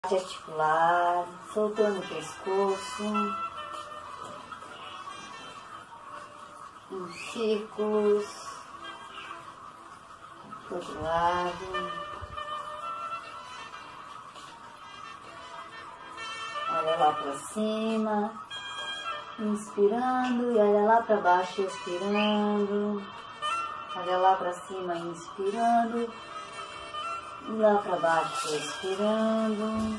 Articular, soltando o pescoço, em círculos, do outro lado. Olha lá para cima, inspirando, e olha lá para baixo, expirando. Olha lá para cima, inspirando. E lá para baixo, expirando.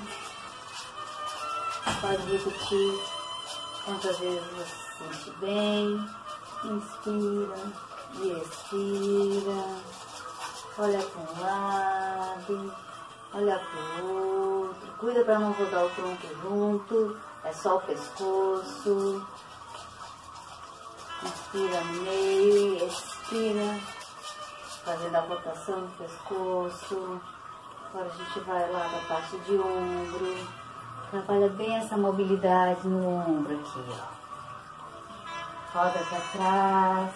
Pode repetir quantas vezes você se sente bem. Inspira e expira. Olha para um lado, olha para o outro. Cuida para não rodar o tronco junto. É só o pescoço. Inspira no meio e expira, fazendo a rotação do pescoço. Agora a gente vai lá da parte de ombro. Trabalha bem essa mobilidade no ombro aqui, ó. Roda para trás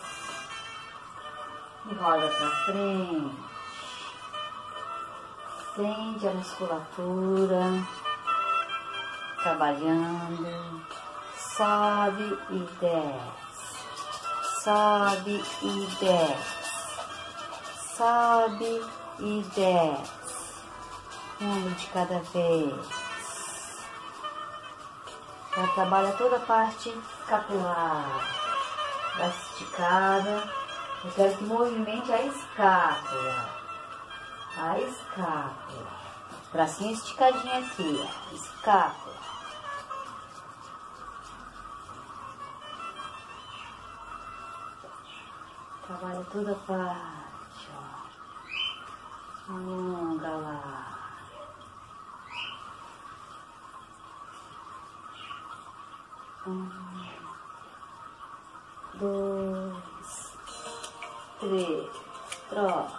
e roda para frente. Sente a musculatura trabalhando. Sobe e desce. Sobe e desce. Sobe e desce. Um de cada vez. Já trabalha toda a parte capilar. Dá esticada. Eu quero que movimente a escápula. A escápula. Bracinho esticadinho aqui, ó. Escápula. Trabalha toda a parte, ó. Alonga lá. Dois, três, troca.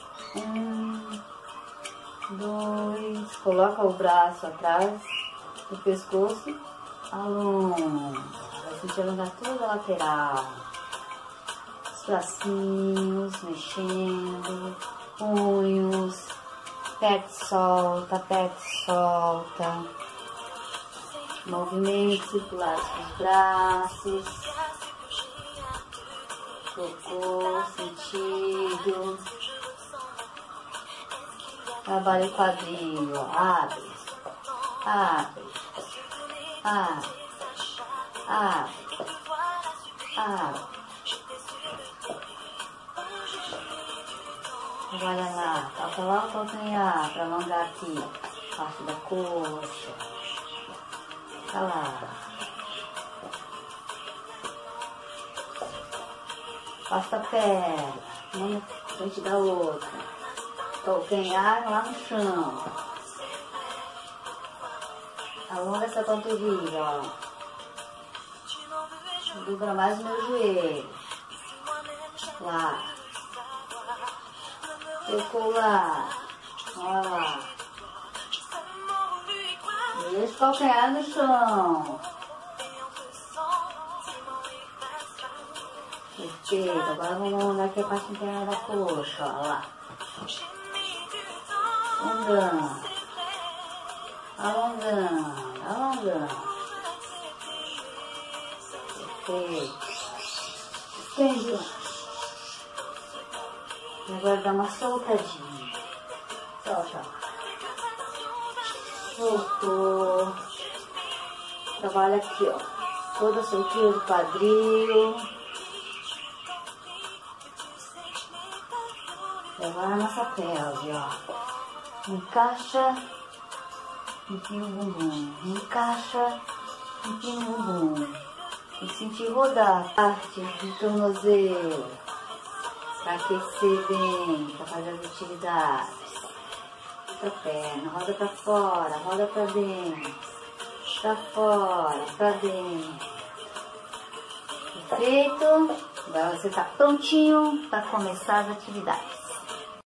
Dois, coloca o braço atrás do pescoço, alonga. Vai sentir alongar toda a lateral. Os bracinhos mexendo, punhos, pega e solta, pega e solta. Movimentos circulares dos braços. Tocou, sentido. Trabalha o quadril, abre, abre, abre, abre, abre. Trabalha lá, toca lá o calcanhar para alongar aqui, parte da coxa. Tá lá. Passa a perna, uma na frente da outra. Calcanhar lá no chão. Alonga essa panturrilha, ó. Dobra mais o meu joelho. Lá. Tocou lá. Olha lá. Deixa o calcanhar no chão. Perfeito. Agora vamos alongar aqui a parte interna da coxa, ó lá. Alongando, alongando, alongando. Perfeito. Estende lá. E agora dá uma soltadinha. Solta lá. Soltou. Trabalha aqui, ó. Toda a soltura do quadril. E agora a nossa pelve, ó. Encaixa, empina o bumbum. Encaixa, empina o bumbum. E sentir rodar a parte do tornozelo. Para aquecer bem, para fazer as atividades. Outra perna, roda para fora, roda para dentro. Para fora, para dentro. Perfeito. Agora você está prontinho para começar as atividades.